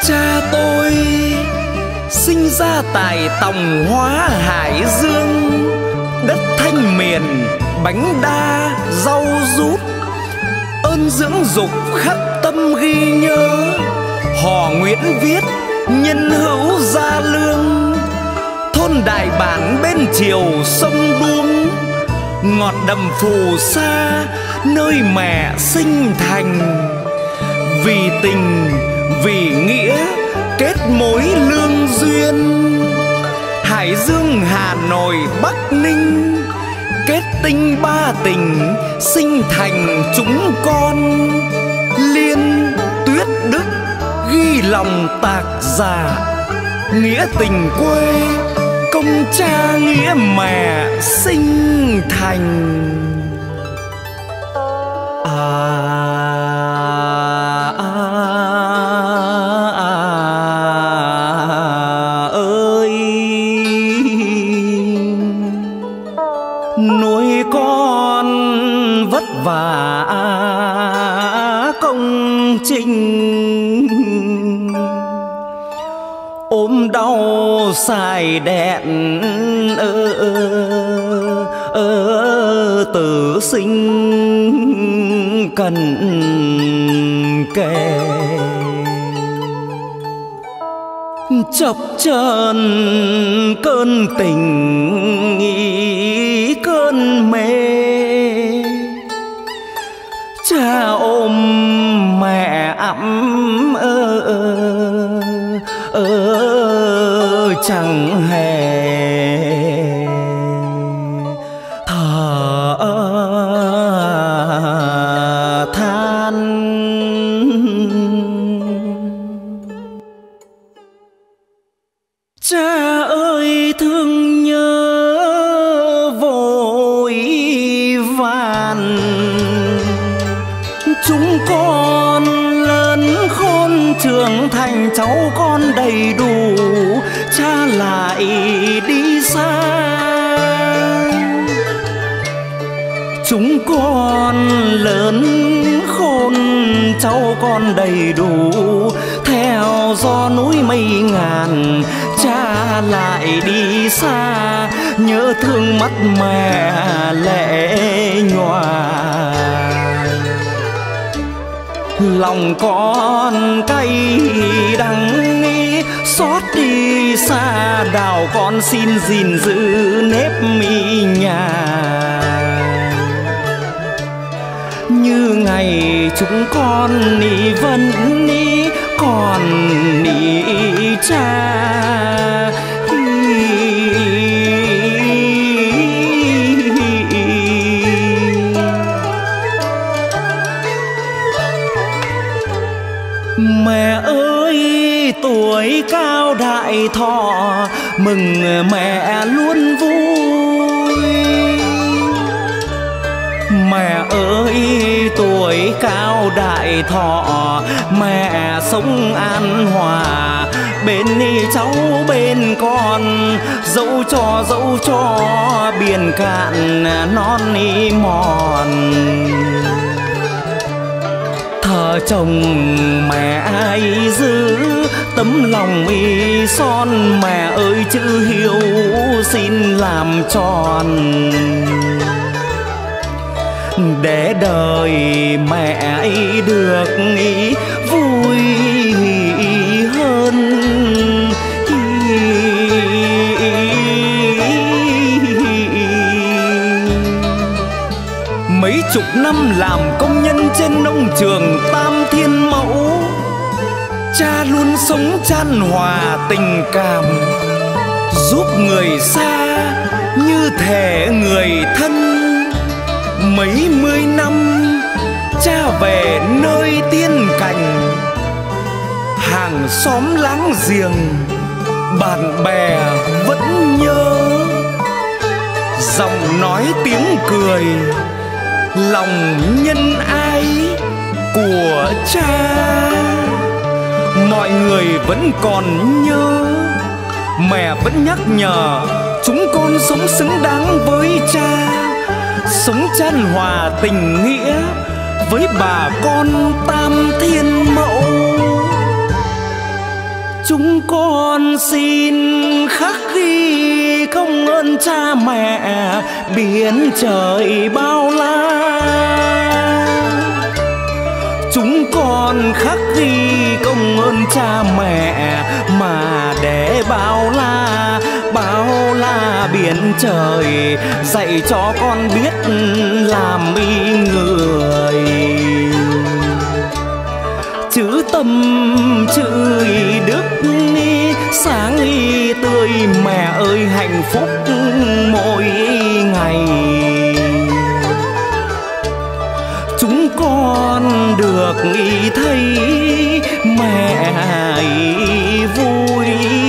Cha tôi sinh ra tại Tòng Hóa Hải Dương, đất Thanh Miền bánh đa rau rút. Ơn dưỡng dục khắc tâm ghi nhớ, hò Nguyễn viết nhân hữu gia lương. Thôn Đại Bản bên chiều sông Đuống, ngọt đầm Phù Sa nơi mẹ sinh thành. Vì tình vì nghĩa kết mối lương duyên, Hải Dương Hà Nội Bắc Ninh kết tinh ba tình sinh thành chúng con. Liên Tuyết Đức ghi lòng tạc giả, nghĩa tình quê công cha nghĩa mẹ sinh thành. Ơi nuôi con vất vả công trình, ốm đau xài đèn tử sinh cần kề. Chập chờn cơn tình ý cơn mê, cha ôm mẹ ẵm chẳng hề thở than. Cha ơi thương nhớ vội vàn, chúng con lớn khôn trưởng thành cháu con đầy đủ, cha lại đi xa. Chúng con lớn khôn cháu con đầy đủ, theo gió núi mây ngàn cha lại đi xa. Nhớ thương mắt mẹ lệ nhòa, lòng con cay đắng xót đi xa. Đào con xin gìn giữ nếp mi nhà, như ngày chúng con vẫn còn cha. Mẹ ơi tuổi cao đại thọ, mừng mẹ luôn vui. Mẹ ơi tuổi cao đại thọ, mẹ sống an hòa, bên cháu bên con, dẫu cho biển cạn non mòn. Thờ chồng mẹ ai giữ tấm lòng y son, mẹ ơi chữ hiếu xin làm tròn. Để đời mẹ ấy được ý vui hơn. Mấy chục năm làm công nhân trên nông trường Tam Thiên Mẫu, cha luôn sống chan hòa tình cảm, giúp người xa như thể người thân. Mấy mươi năm cha về nơi tiên cảnh, hàng xóm láng giềng bạn bè vẫn nhớ. Giọng nói tiếng cười lòng nhân ái của cha, mọi người vẫn còn nhớ. Mẹ vẫn nhắc nhở chúng con sống xứng đáng với cha, sống chan hòa tình nghĩa với bà con Tam Thiên Mẫu. Chúng con xin khắc ghi công ơn cha mẹ biển trời bao la. Chúng con khắc ghi công ơn cha mẹ mà để bao la biển trời dạy cho con biết làm y người. Chữ tâm chữ y đức sáng y tươi, mẹ ơi hạnh phúc mỗi ngày. Chúng con được ý thấy mẹ vui.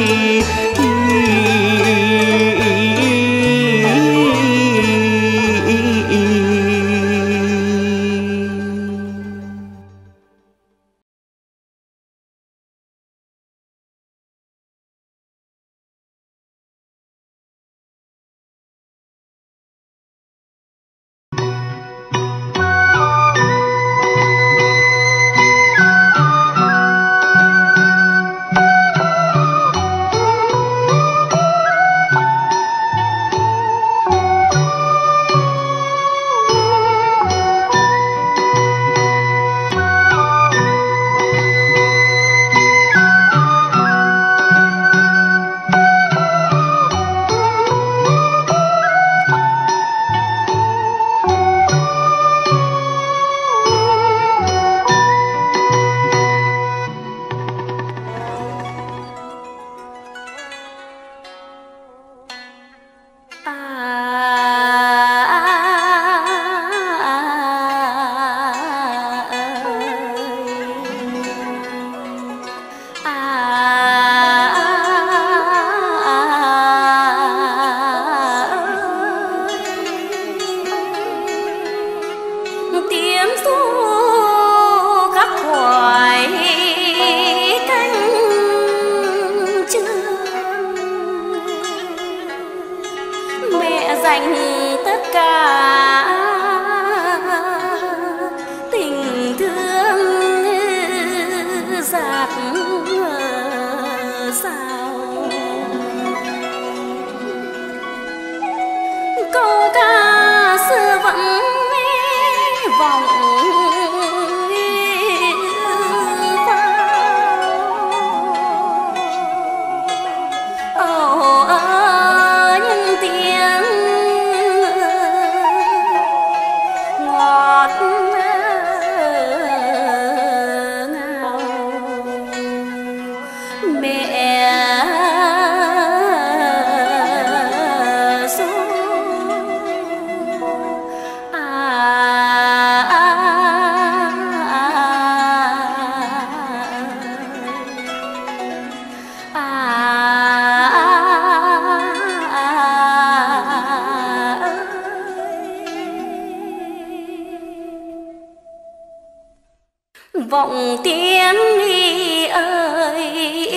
Vọng tiếng đi ơi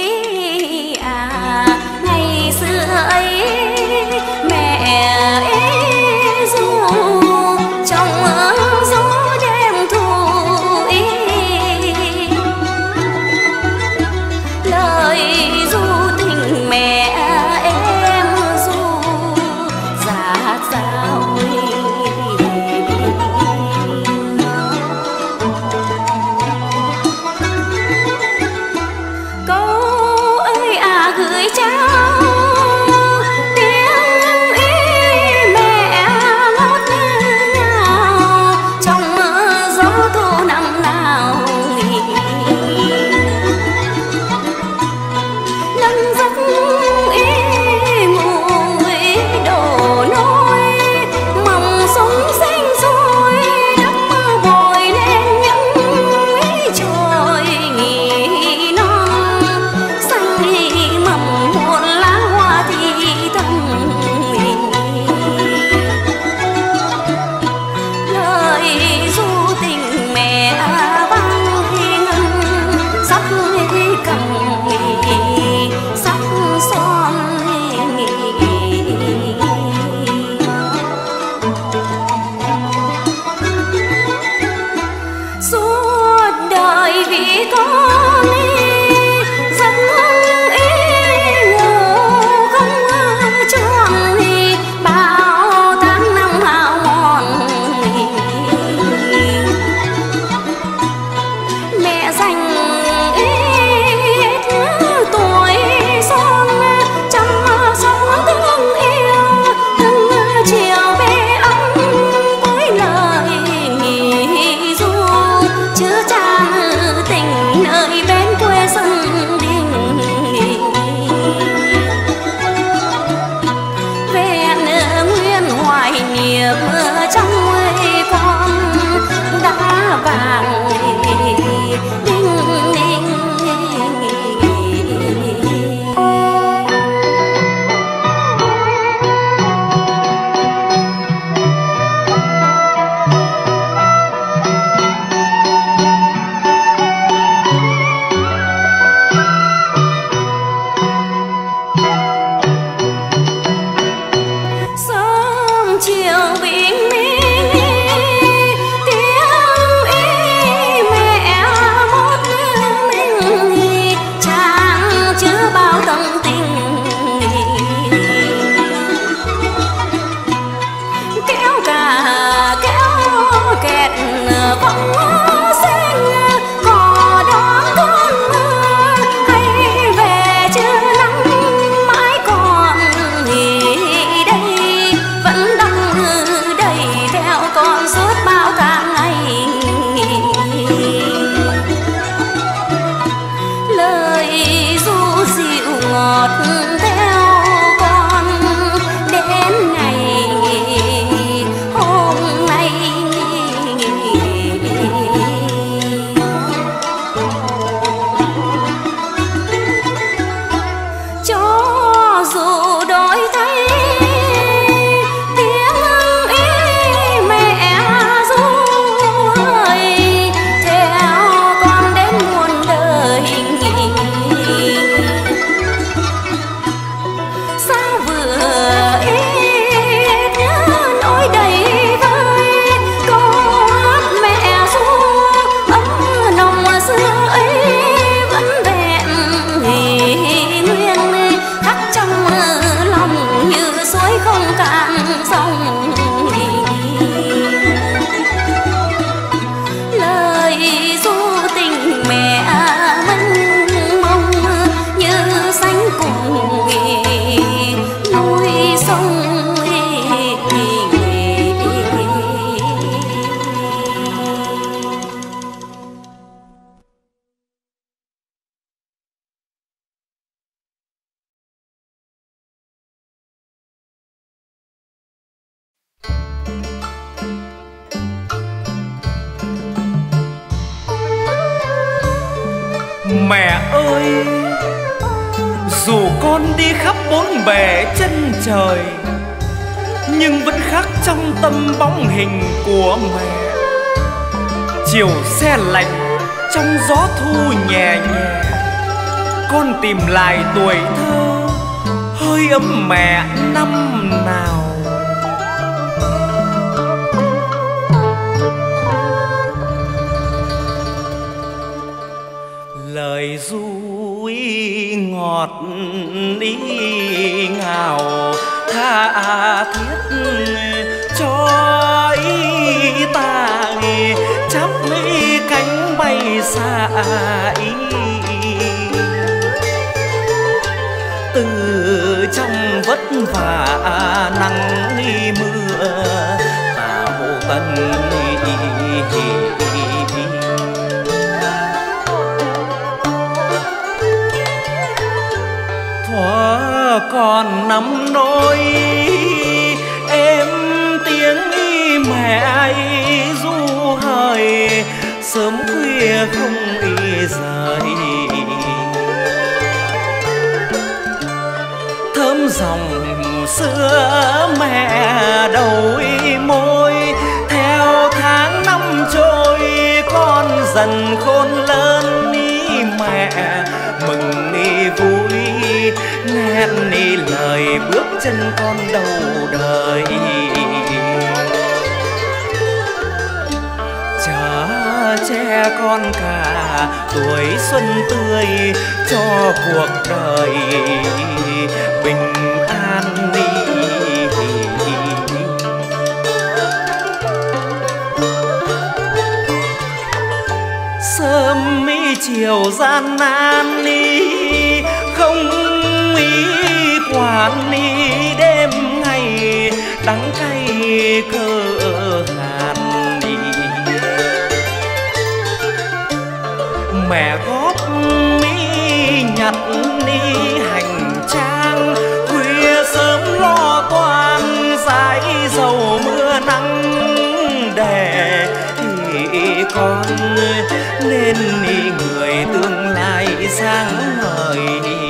à, ngày xưa ấy mẹ ru trong gió đêm thu ý, lời ru tình mẹ em ru dạt dào gửi cháu tiếng ý mẹ ngót ngào trong gió thu năm nào nâng giấc ý ngùi đổ nôi mong sống xanh xôi đắp bồi lên những trôi nghỉ non xanh mầm muôn ngọt theo con đến ngày hôm nay. Cho dù đổi thay tiếng ý mẹ ru ơi, theo con đến muôn đời. Sao vừa ít nhớ nỗi đầy vơi, câu hát mẹ ru ấm nồng xưa ấy vẫn vẹn nguyên, khắc trong lòng như suối không cạn dòng. Lời ru tình mẹ mênh mông như sánh cùng núi sông. Mẹ ơi, dù con đi khắp bốn bể chân trời, nhưng vẫn khắc trong tâm bóng hình của mẹ. Chiều se lạnh trong gió thu nhẹ nhẹ, con tìm lại tuổi thơ hơi ấm mẹ năm nào. Lời ru ngọt ý ngào tha thiết cho ý ta chắp mấy cánh bay xa ý. Từ trong vất vả nắng mưa tạo tân thuở còn nắm nỗi em tiếng mẹ ấy ru hời, sớm khuya không rời. Thơm dòng sữa mẹ đầu môi, theo tháng năm trôi con dần khôn lớn mẹ mừng vui, nghe lời bước chân con đầu đời. Chở che con cả tuổi xuân tươi, cho cuộc đời bình an đi. Sớm mi chiều gian nan đi, không ý quản đi đêm ngày đắng cay cơ hàn đi. Mẹ góp mi nhặt đi hành trang, khuya sớm lo toan dãi dầu mưa nắng để thì con nên người tương lai sáng ngời.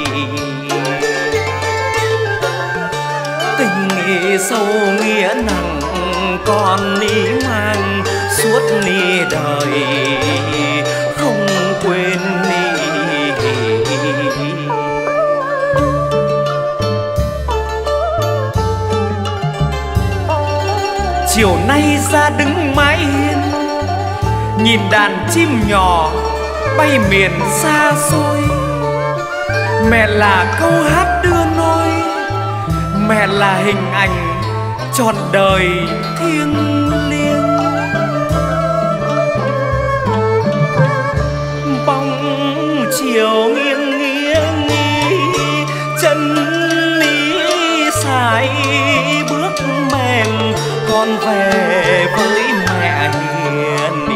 Tình sâu nghĩa nặng con mang suốt đời không quên. Chiều nay ra đứng mái hiên, nhìn đàn chim nhỏ bay miền xa xôi. Mẹ là câu hát đưa nôi, mẹ là hình ảnh trọn đời thiêng liêng. Bóng chiều nghiêng nghiêng chân sải bước mềm, con về với mẹ hiền.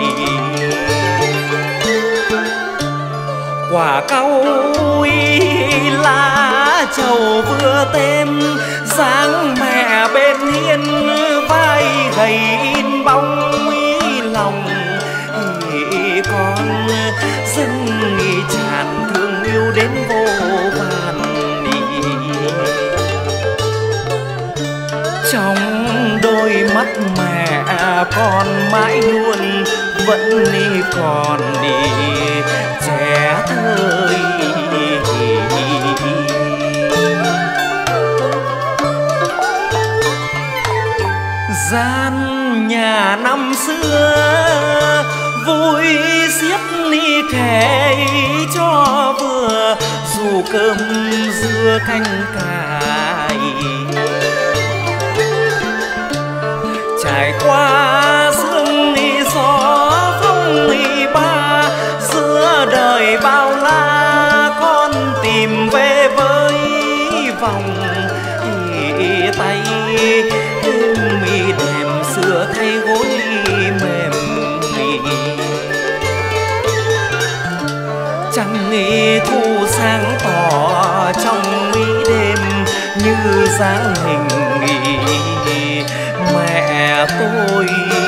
Quả cau lá tem dáng mẹ bên hiên, vai gầy in bóng lòng con dâng tràn thương yêu đến vô vàn. Trong đôi mắt mẹ con mãi luôn vẫn còn trẻ thơ. Gian nhà năm xưa vui xiết ly kẻ cho vừa, dù cơm dưa canh cải. Trải qua sương gió phong ba, giữa đời bao la con tìm về với vòng tay đệm xưa thay gối mềm. Trăng thu sáng tỏ trong đêm như dáng hình mẹ tôi.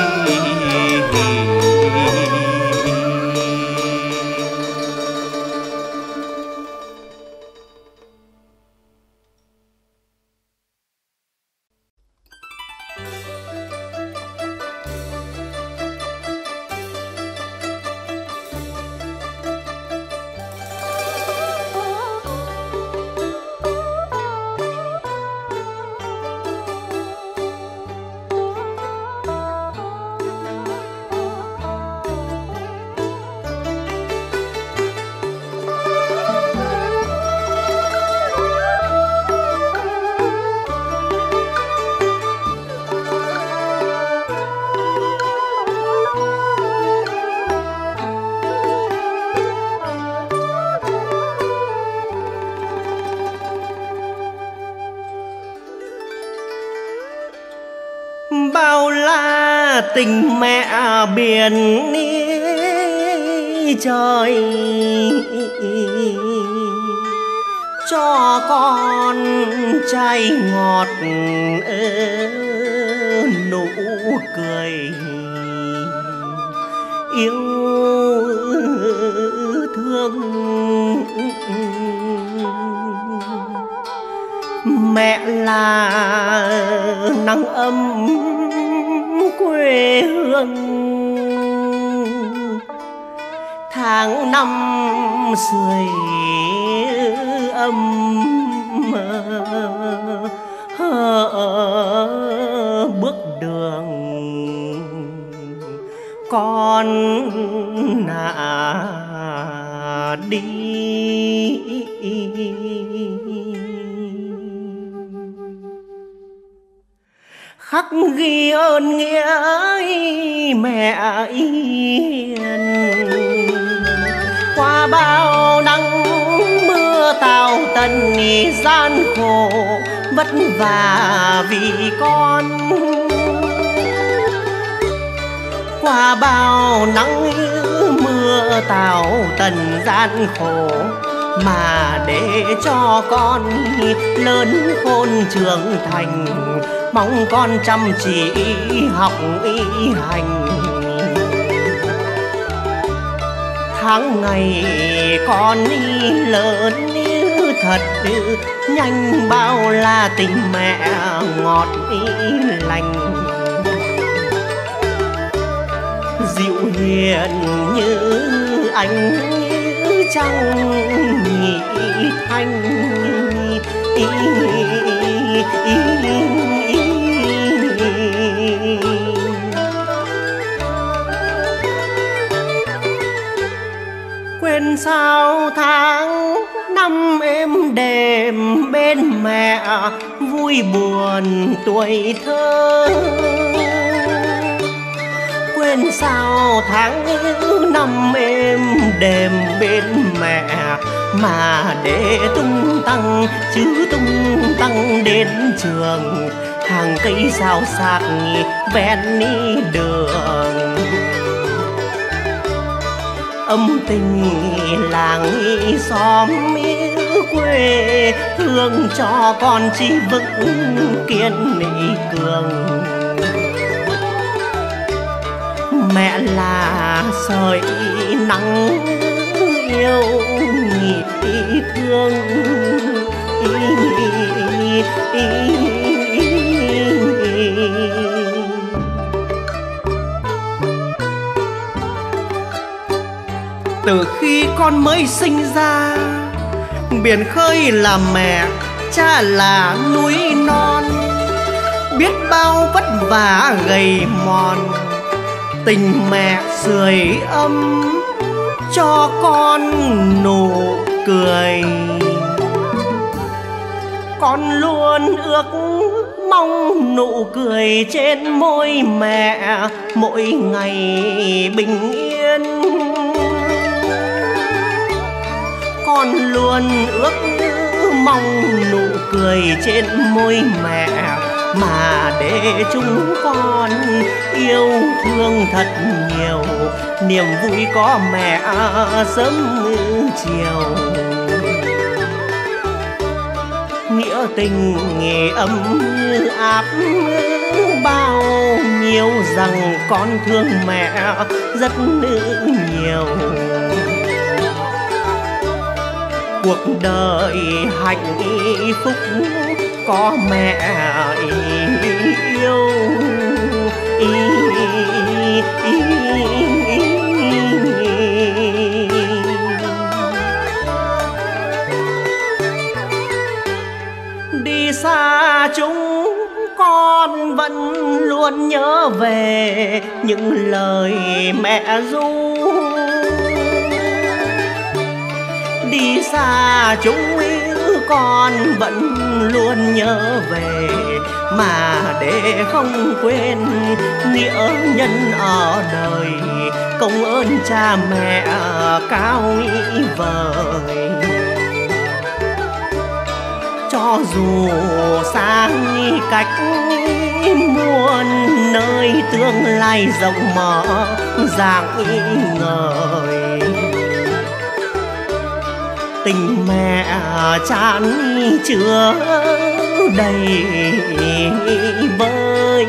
Bao la tình mẹ biển trời, cho con trai ngọt nụ cười yêu thương. Mẹ là nắng ấm quê hương, tháng năm sưởi ấm bước đường con đi. Khắc ghi ơn nghĩa mẹ hiền, qua bao nắng mưa tào tần gian khổ vất vả vì con. Qua bao nắng mưa tào tần gian khổ, mà để cho con lớn khôn trưởng thành, mong con chăm chỉ học y hành. Tháng ngày con lớn thật nhanh, bao là tình mẹ ngọt lành. Dịu hiền như ánh trăng nhị thanh, quên sao tháng năm êm đềm bên mẹ vui buồn tuổi thơ. Quên sao tháng năm êm đềm bên mẹ, mà để tung tăng chứ tung tăng đến trường. Hàng cây sao sạc ven đường, âm tình làng xóm quê hương cho con chi vững kiên cường. Mẹ là sợi nắng yêu nhị thương. Từ khi con mới sinh ra, biển khơi là mẹ, cha là núi non. Biết bao vất vả gầy mòn, tình mẹ sưởi ấm cho con nụ cười. Con luôn ước mong nụ cười trên môi mẹ mỗi ngày bình yên. Con luôn ước mong nụ cười trên môi mẹ, mà để chúng con yêu thương thật nhiều. Niềm vui có mẹ sớm chiều, nghĩa tình ấm áp bao nhiêu, rằng con thương mẹ rất nhiều. Cuộc đời hạnh phúc có mẹ yêu. Đi xa chúng con vẫn luôn nhớ về những lời mẹ ru. Đi xa chúng con vẫn luôn nhớ về, mà để không quên nghĩa nhân ở đời, công ơn cha mẹ cao vời. Cho dù xa cách muôn nơi, tương lai rộng mở dạng ngời. Tình mẹ chan chứa đầy vơi.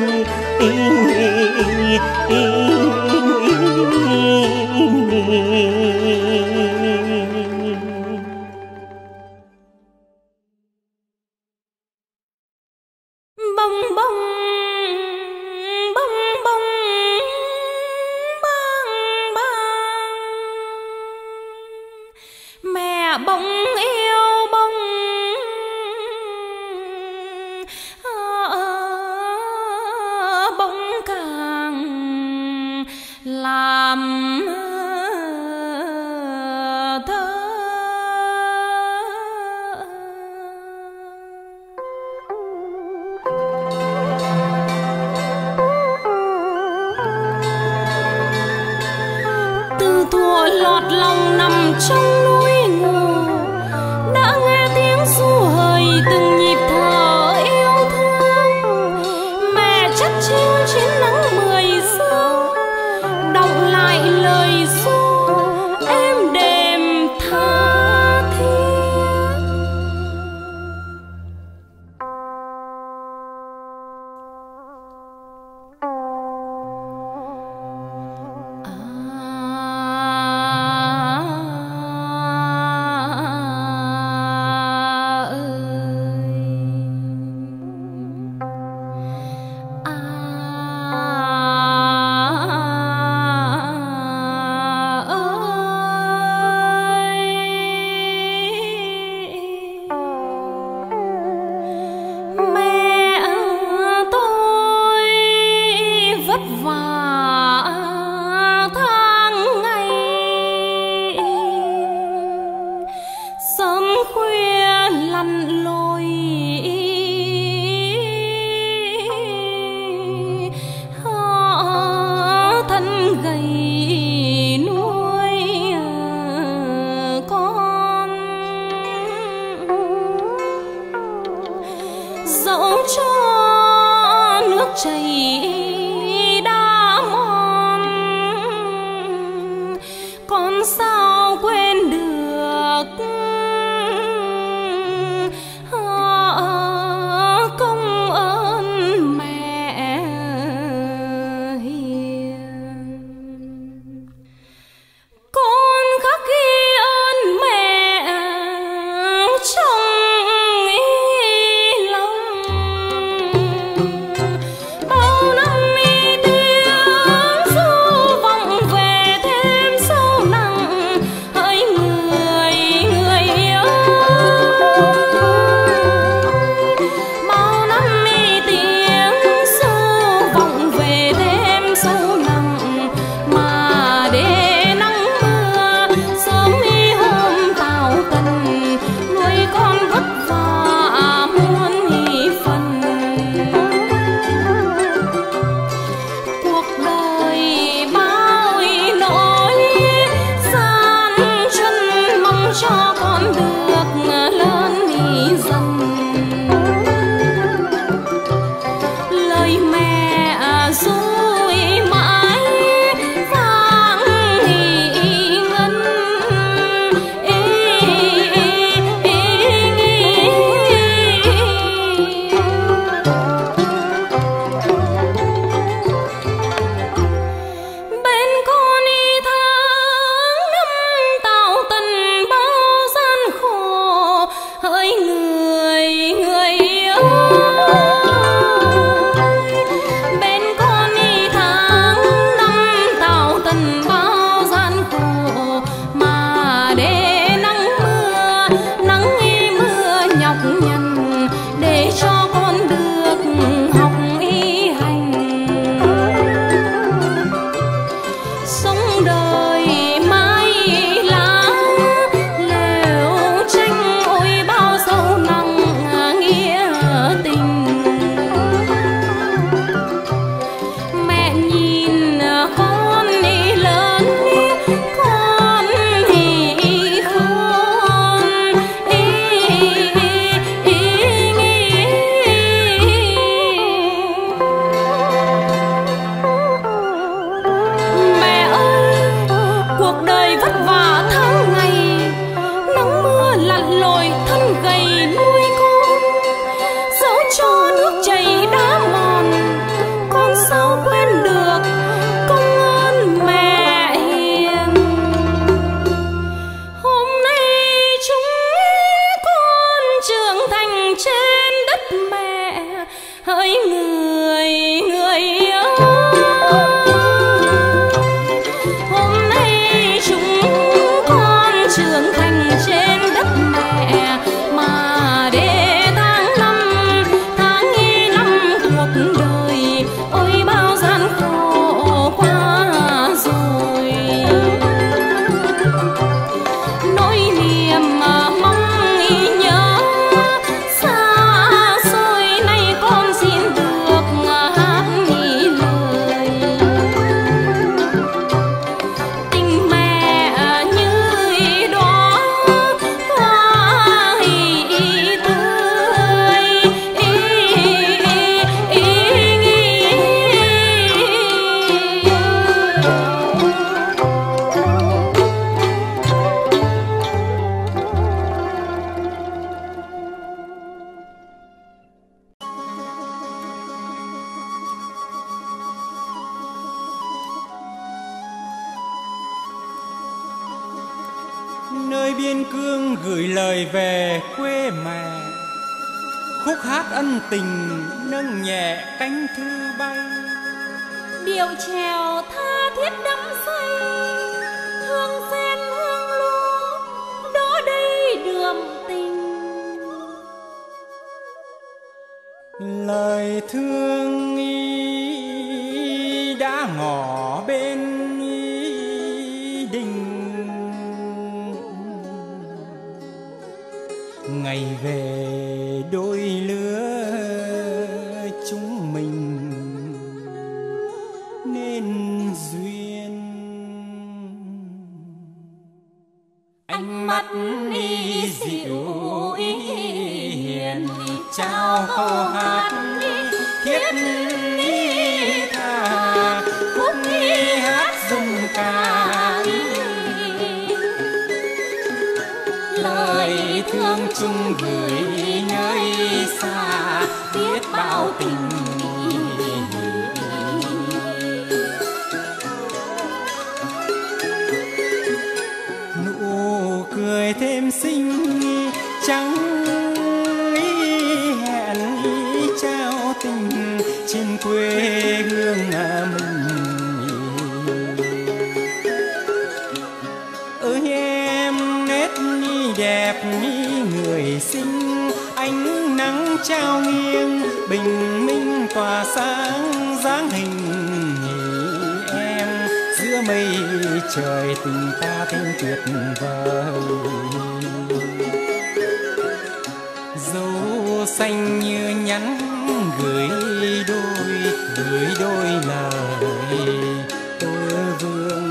Bông bông bông bông bang bang, mẹ bông yêu bông bông càng làm thơ. Từ thuở lọt lòng nằm trong núi ngủ, đã nghe tiếng ru hời từng nhịp thở yêu thương. Mẹ chắt chiu trên nắng mười sương, đọc lại lời ru êm đềm tha thiết. Dẫu cho nước chảy đã mòn, con sao quên được hỡi người ơi, hôm nay chúng con trưởng thành trên đất mẹ mà để tháng năm cuộc đời ôi bao gian khổ qua rồi. Nỗi niềm mà mong nhớ xa xôi nay con xin được hát lời. Tình mẹ như đóa hoa nơi biên cương gửi lời về quê mẹ, khúc hát ân tình nâng nhẹ cánh thư bay. điệu chèo tha thiết đắm say, hương sen hương lúa đó đây đượm tình. Lời thương ý đã ngỏ bên ý đình, ngày về đôi lứa chúng mình nên duyên. Ánh mắt đi dịu ý hiền, trao câu hát thiết ý tha, khúc ý hát dung ca lời thương chung gửi nơi xa biết bao tình. Nụ cười thêm xinh trắng hẹn trao tình trên quê hương mình. Ơi em nét đẹp người xinh, ánh nắng trao nghiêng bình minh tỏa sáng dáng hình em. Giữa mây trời tình ta thêm tuyệt vời, dấu xanh như nhắn gửi đôi lời tơ vương.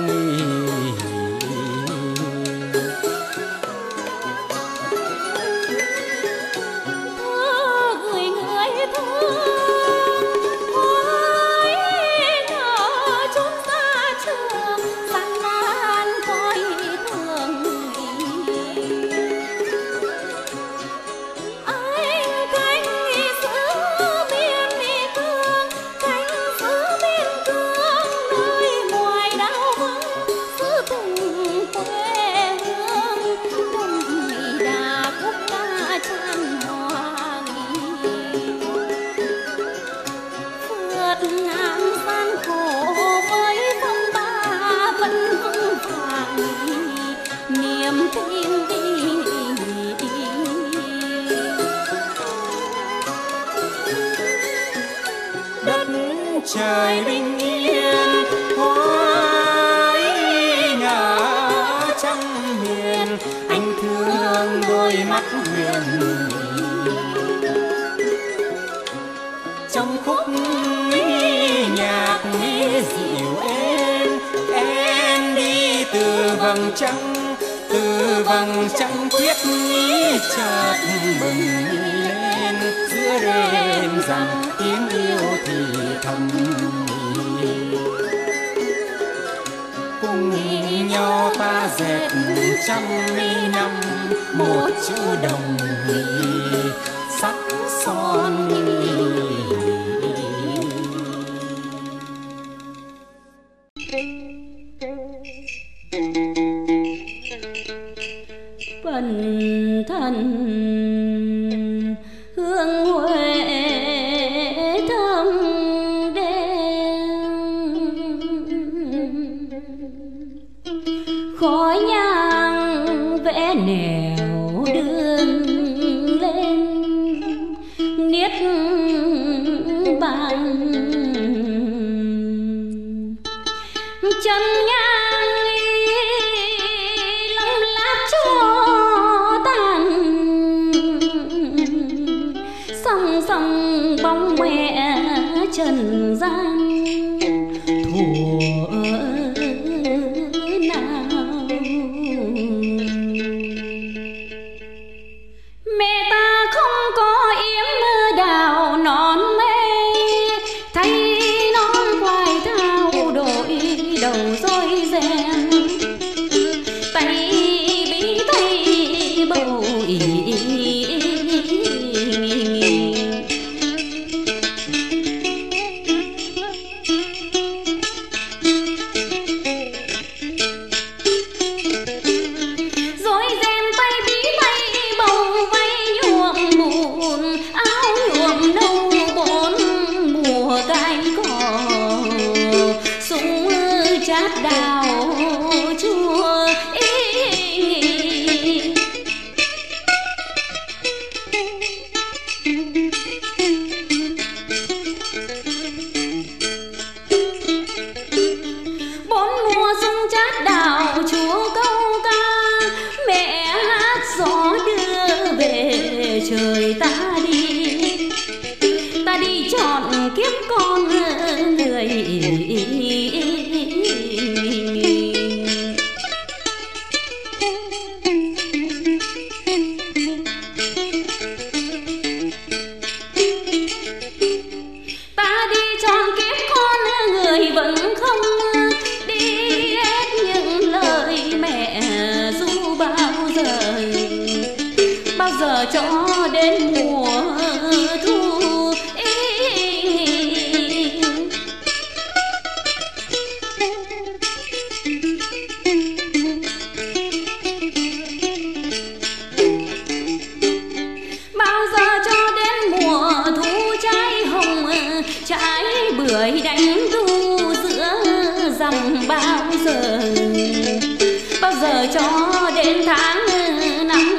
Trời bình yên hoa nở trong miền, anh thương đôi mắt huyền trong khúc nhạc dịu em đi từ vầng trăng khuyết chợt bừng lên giữa đêm rằng tiếng yêu thì thầm. Cùng nhau ta dệt trăm năm một chữ đồng sắc son. Bần thân hương huệ dòng bóng mẹ trần gian thuở nào. Mẹ ta không có yếm đào non mê, thấy non quài thao đội đầu rối ren, tay bí tay bầu ỉ. Trời ta đi chọn kiếp con người. Ta đi chọn kiếp con người vẫn không đi hết những lời mẹ ru bao giờ cho đến mùa thu. Bao giờ cho đến mùa thu trái hồng trái bưởi đánh đu giữa dòng bao giờ cho đến tháng năm.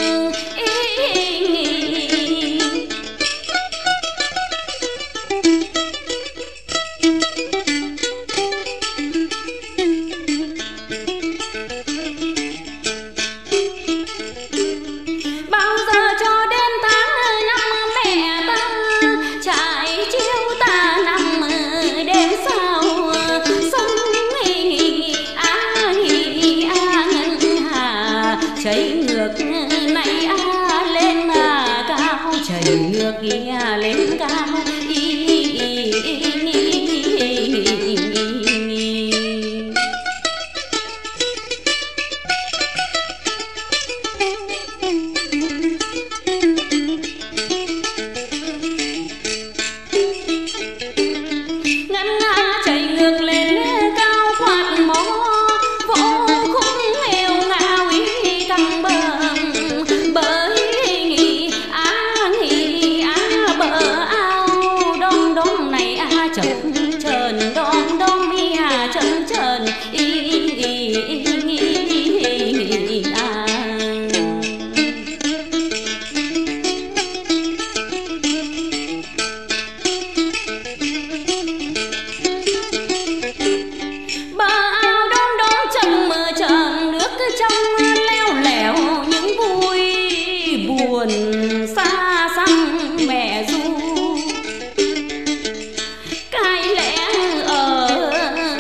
Chảy ngược này lên cao, chảy ngược lên cao. Xa xăm mẹ ru cái lẽ ở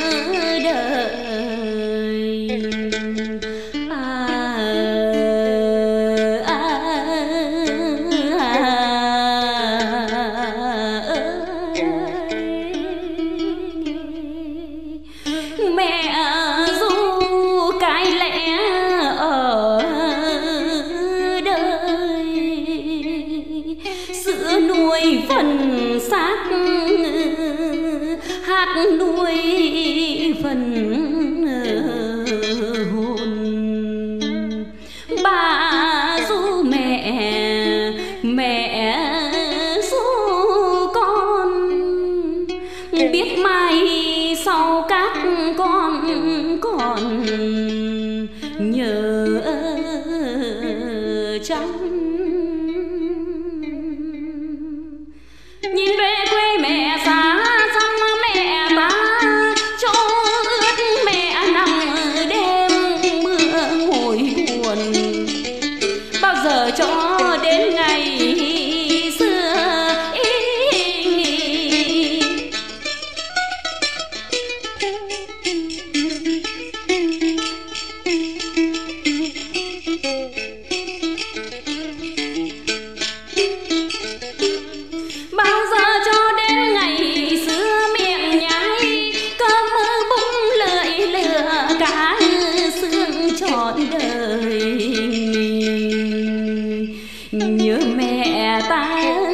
đời mẹ ru cái lẽ ở sữa nuôi phần xác hát nuôi phần hồn. Bà ru mẹ ru con, biết mai sau các con còn nhớ chăng. Nhìn về quê mẹ xa xăm mẹ ta cho ướt mẹ nằm đêm mưa ngồi buồn. Bao giờ cho đến ngày xưa mẹ ta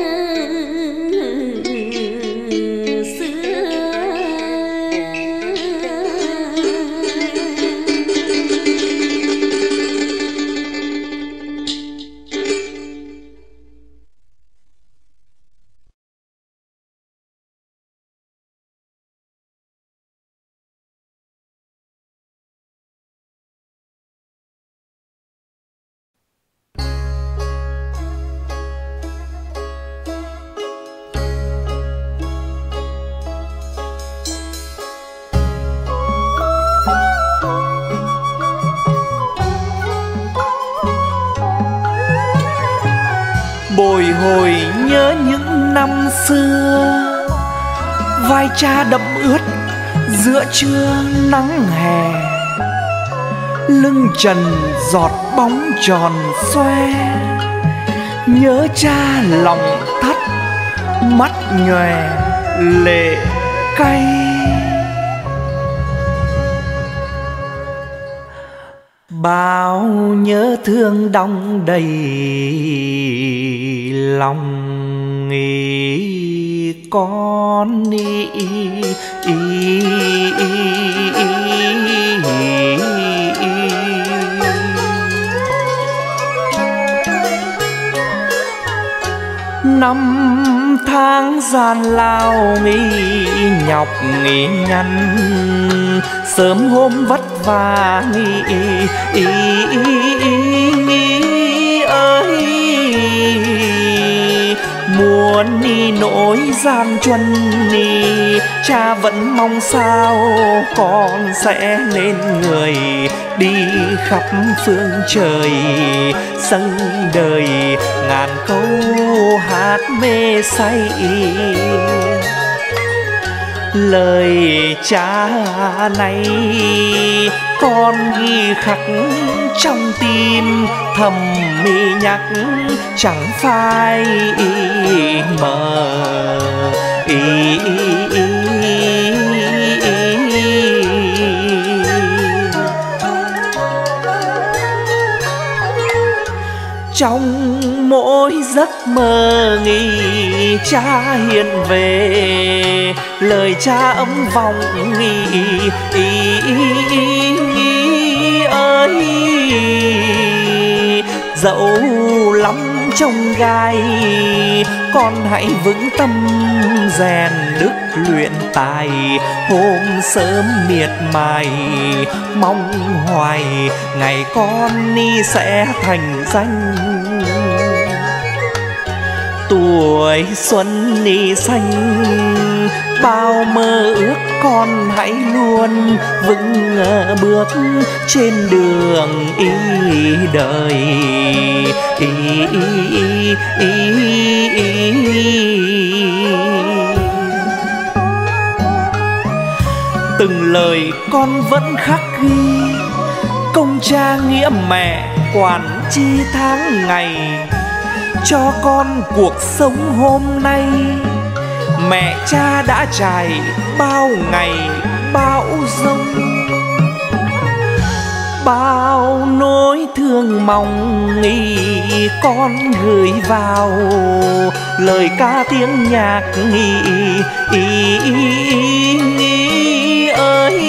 bồi hồi nhớ những năm xưa, vai cha đẫm ướt giữa trưa nắng hè, lưng trần giọt bóng tròn xoe. Nhớ cha lòng thắt mắt nhòe lệ cay. Bao nhớ thương đong đầy lòng nghĩ con năm tháng gian lao nhọc nhằn, sớm hôm vất vả ơi, muốn nỗi gian truân cha vẫn mong sao con sẽ nên người đi khắp phương trời, dâng đời ngàn câu hát mê say. Lời cha này con ghi khắc trong tim, thầm mi nhắc chẳng phai mờ. Trong mỗi giấc mơ cha hiện về, lời cha ấm vòng ơi. Dẫu lắm trong gai, con hãy vững tâm rèn đức luyện tài. Hôm sớm miệt mài mong hoài, ngày con sẽ thành danh. Tuổi xuân xanh, bao mơ ước con hãy luôn vững bước trên đường đời. Từng lời con vẫn khắc ghi, công cha nghĩa mẹ quản chi tháng ngày. Cho con cuộc sống hôm nay, mẹ cha đã trải bao ngày bão giông. Bao nỗi thương mong con gửi vào lời ca tiếng nhạc ơi.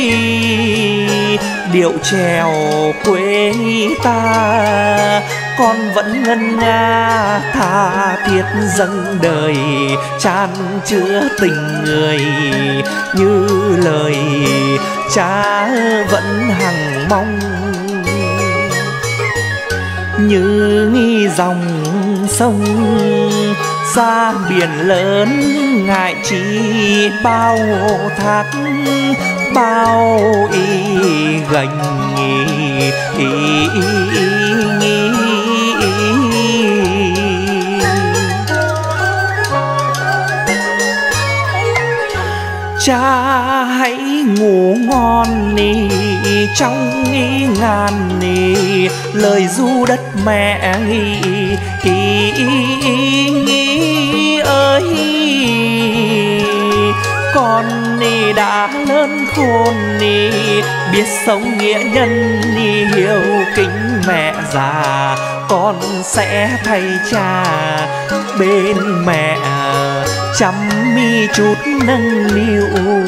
Điệu chèo quê ta con vẫn ngân nga tha thiết dâng đời, chan chứa tình người như lời cha vẫn hằng mong. Như dòng sông ra biển lớn, ngại chi bao thác bao gành cha hãy ngủ ngon trong ngàn lời ru đất mẹ ơi. Con đã lớn khôn biết sống nghĩa nhân, hiếu kính mẹ già con sẽ thay cha bên mẹ chăm mi chút nâng niu.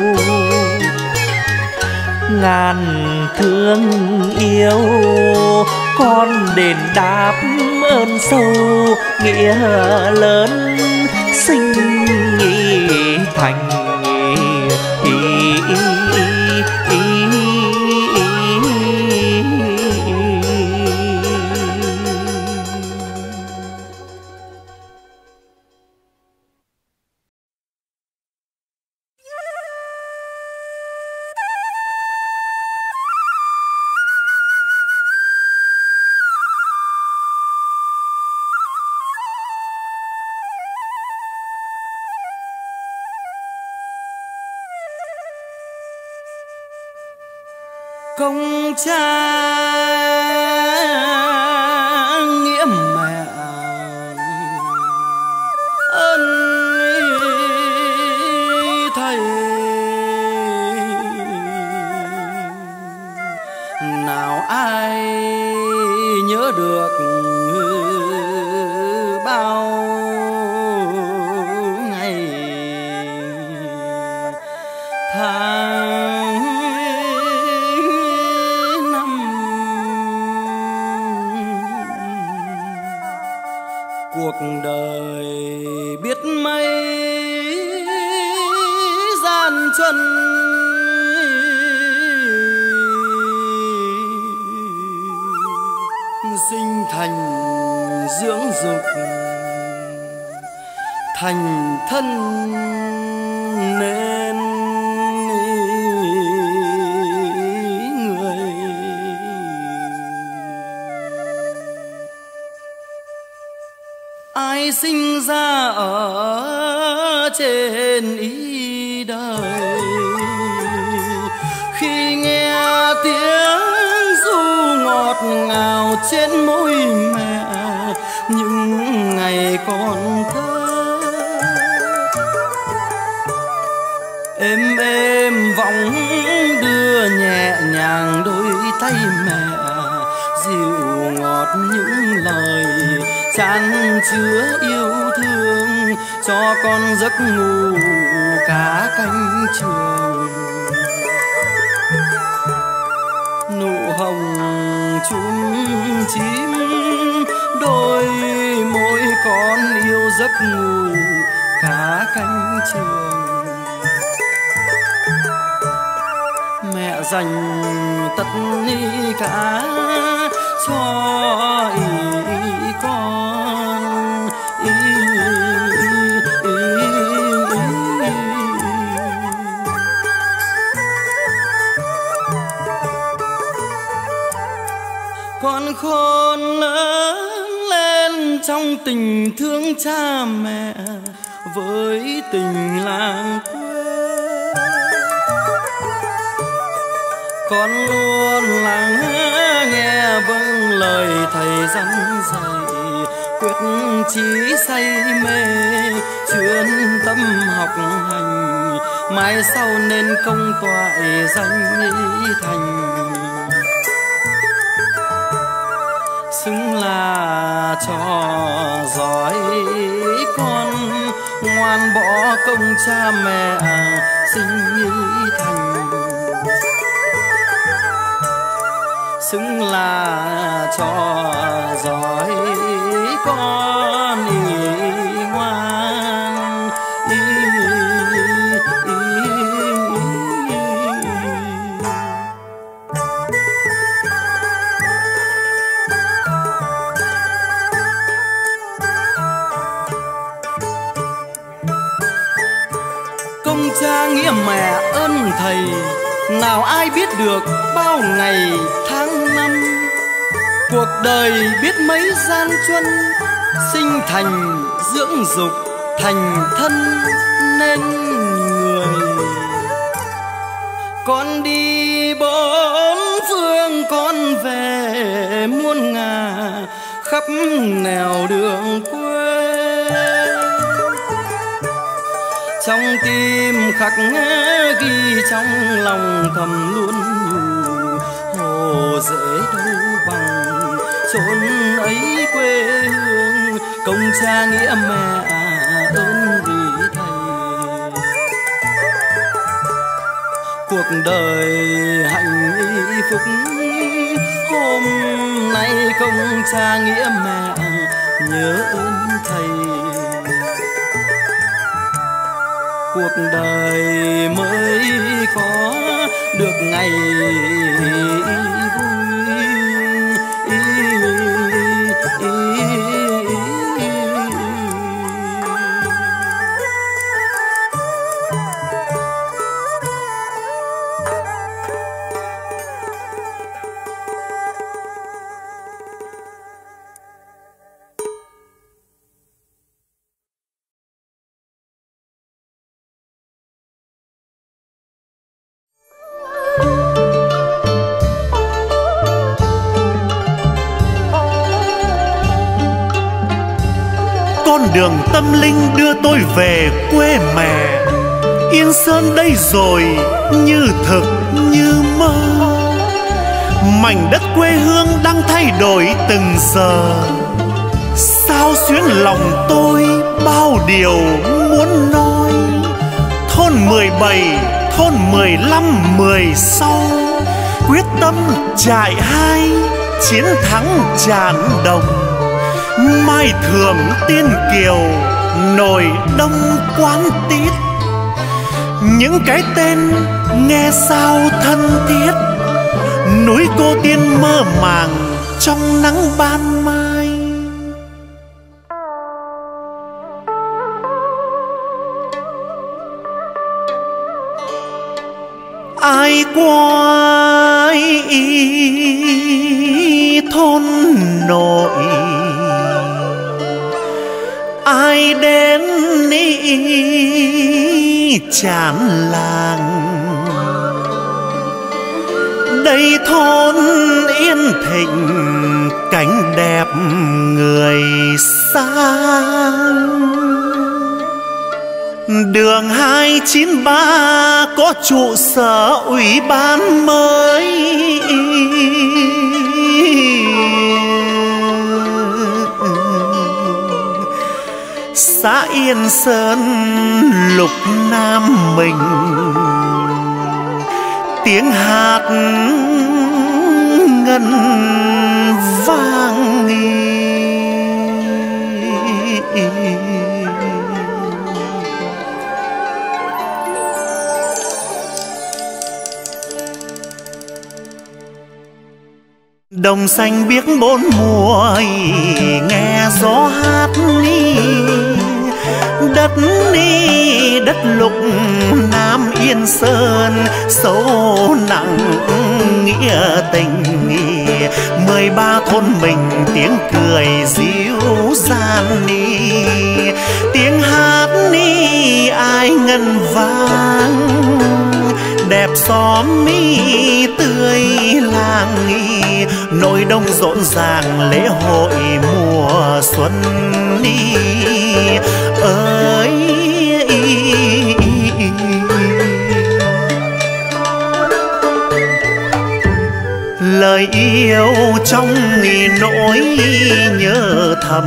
Ngàn thương yêu con đền đáp ơn sâu nghĩa lớn sinh thành. Công cha nghĩa mẹ ơn thầy, nào ai nhớ được bao ngày tháng cuộc đời biết mấy gian truân. Sinh thành dưỡng dục thành thân nên người. Ai sinh ra ở trên ý đời, khi nghe tiếng ru ngọt ngào trên môi mẹ những ngày còn thơ, êm êm vọng đưa nhẹ nhàng đôi tay mẹ, dịu ngọt những lời chan chứa yêu thương cho con giấc ngủ cả cánh trường. Nụ hồng chúm chím đôi môi con yêu giấc ngủ cả cánh trường. Mẹ dành tất cả cho ý con con khôn lớn lên trong tình thương cha mẹ với tình làng quê. Con luôn lắng nghe vâng lời thầy dặn dạy, quyết chí say mê chuyên tâm học hành, mai sau nên công toại danh ý thành. Xứng là trò giỏi con ngoan bỏ công cha mẹ sinh ý thành. Xứng là trò giỏi con ngoan công cha nghĩa mẹ ơn thầy, nào ai biết được bao ngày tháng năm. Cuộc đời biết mấy gian truân, sinh thành dưỡng dục thành thân nên người. Con đi bốn phương con về muôn ngả khắp nẻo đường quê, trong tim khắc ghi trong lòng thầm luôn nhủ, hồ dễ đâu bằng chốn ấy quê hương, công cha nghĩa mẹ ơn vị thầy. Cuộc đời hạnh phúc hôm nay, công cha nghĩa mẹ nhớ ơn thầy. Cuộc đời mới có được ngày vui. Con đường tâm linh đưa tôi về quê mẹ, Yên Sơn đây rồi như thực như mơ. Mảnh đất quê hương đang thay đổi từng giờ, sao xuyến lòng tôi bao điều muốn nói. Thôn 17, thôn 15, 16 quyết tâm trại 2 chiến thắng tràn đồng. Mai Thường Tiên Kiều nổi đông Quán Tít, những cái tên nghe sao thân thiết. Núi Cô Tiên mơ màng trong nắng ban mai. Ai qua thôn nội, ai đến chán làng. Đây thôn yên thịnh cảnh đẹp người sang. Đường 293 có trụ sở ủy ban mới. Xã Yên Sơn lục Nam mình, tiếng hát ngân vang nghi. Đồng xanh biếc bốn mùa, nghe gió hát ni. Đất lục Nam Yên Sơn sâu nặng nghĩa tình. 13 thôn mình tiếng cười dịu dàng ni, tiếng hát ni ai ngân vang. Đẹp xóm mi tươi làng nghi, nội đông rộn ràng lễ hội mùa xuân đi ơi. Lời yêu trong nỗi nhớ thầm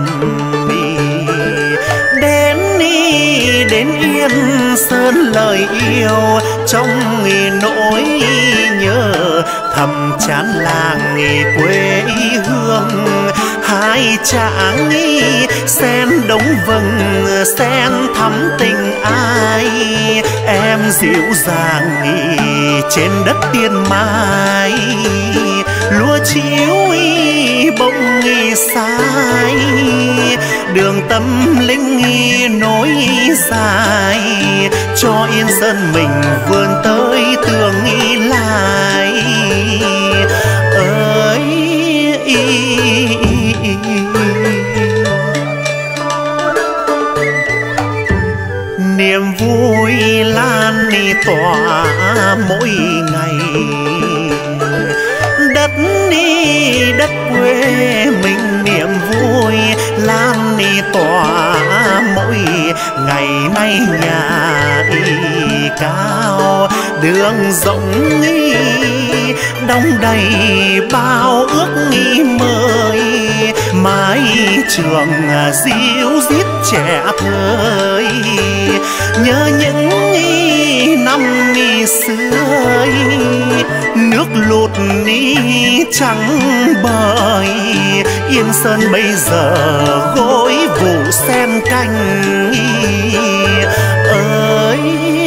đến Yên Sơn. Lời yêu trong nỗi nhớ thầm chán làng quê hương. Hai chàng sen đống vừng sen thắm tình ai. Em dịu dàng trên đất Tiên Mai, lúa chiếu bông sai. Đường tâm linh nối dài, cho Yên Sơn mình vươn tới tương lai ơi. Niềm vui lan tỏa mỗi ngày, đất quê mình niềm vui lan tỏa mỗi ngày. Nay nhà cao, đường rộng nghi đong đầy bao ước nghĩ mới. Mái trường ríu rít trẻ thơ, nhớ những năm xưa, nước lụt trắng bời. Yên Sơn bây giờ gối vụ sen canh ơi.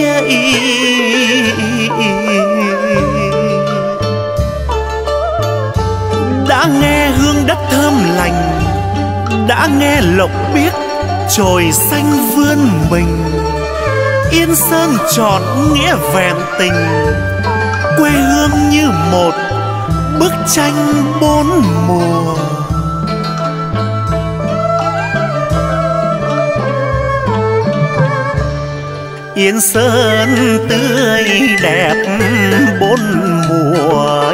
Đã nghe hương đất thơm lành, đã nghe lộc biếc chồi xanh vươn mình. Yên Sơn trọn nghĩa vẹn tình, quê hương như một bức tranh bốn mùa. Yên Sơn tươi đẹp bốn mùa,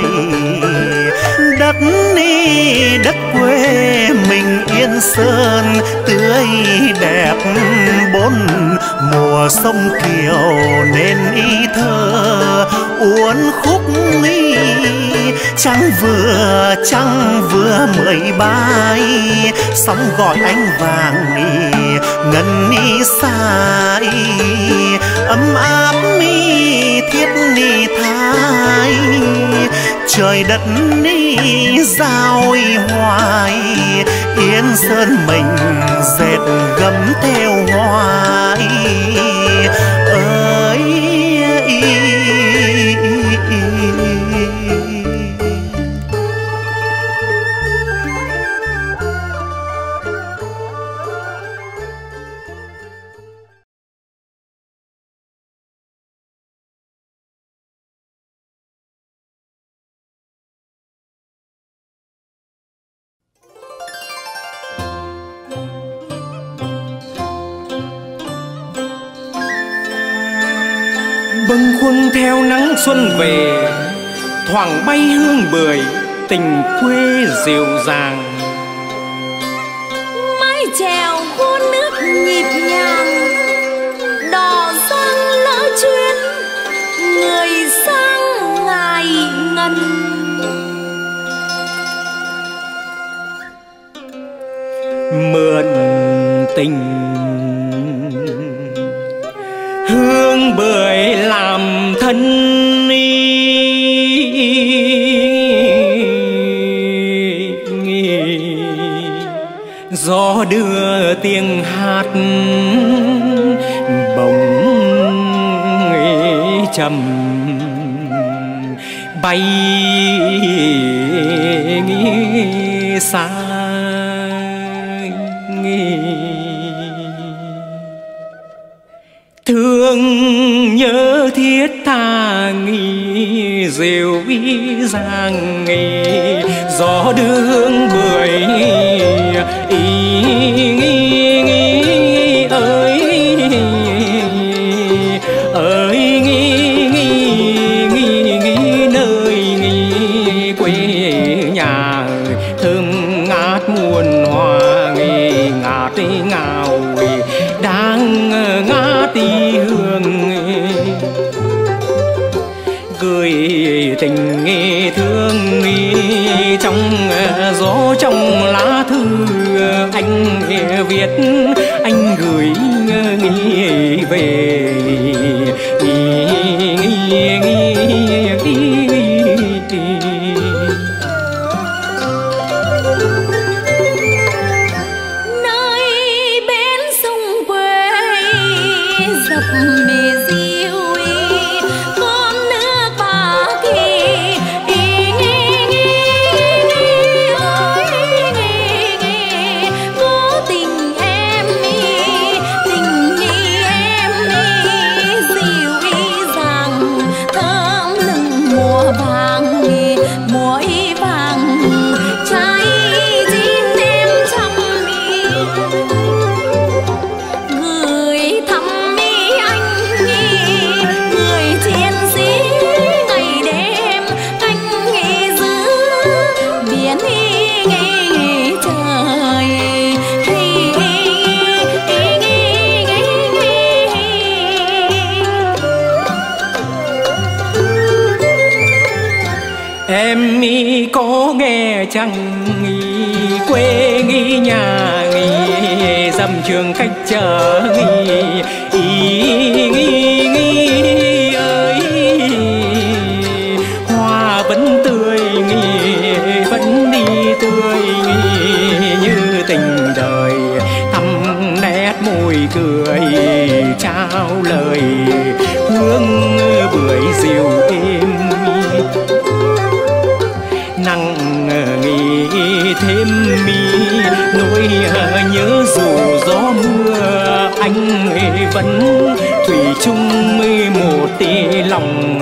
đất quê mình Yên Sơn tươi đẹp bốn mùa. Sông Kiều nên ý thơ uốn khúc trăng vừa 13, sóng gọi ánh vàng ngân sai, ấm áp thiết thái. Trời đất giao hoài, Yên Sơn mình dệt gấm theo hoài ơi. Bâng khuâng theo nắng xuân về, thoảng bay hương bưởi tình quê dịu dàng. Mái chèo cuốn nước nhịp nhàng, đò sang lỡ chuyến, người sang ngài ngân. Mượn tình hương bưởi làm thân, gió đưa tiếng hát bỗng trầm bay xa. Thương nhớ thiết tha rêu ràng gió đưa hương bưởi ơi ơi nơi quê nhà thơm ngát muôn hoa ngát ngào đang ngát hương gửi tình thương trong gió trong lá thư anh viết anh gửi về. Dịu có nghe chăng quê nghi nhà dầm trường cách chờ ơi hoa vẫn tươi vẫn đi tươi như tình đời thắm nét môi cười trao lời hương bưởi diều êm nắng nghỉ thêm mi nỗi nhớ dù gió mưa anh vẫn thủy chung một tí lòng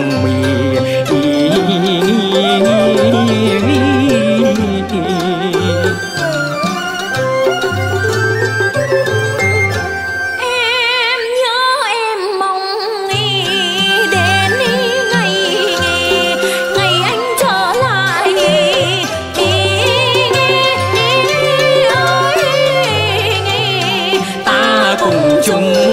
chung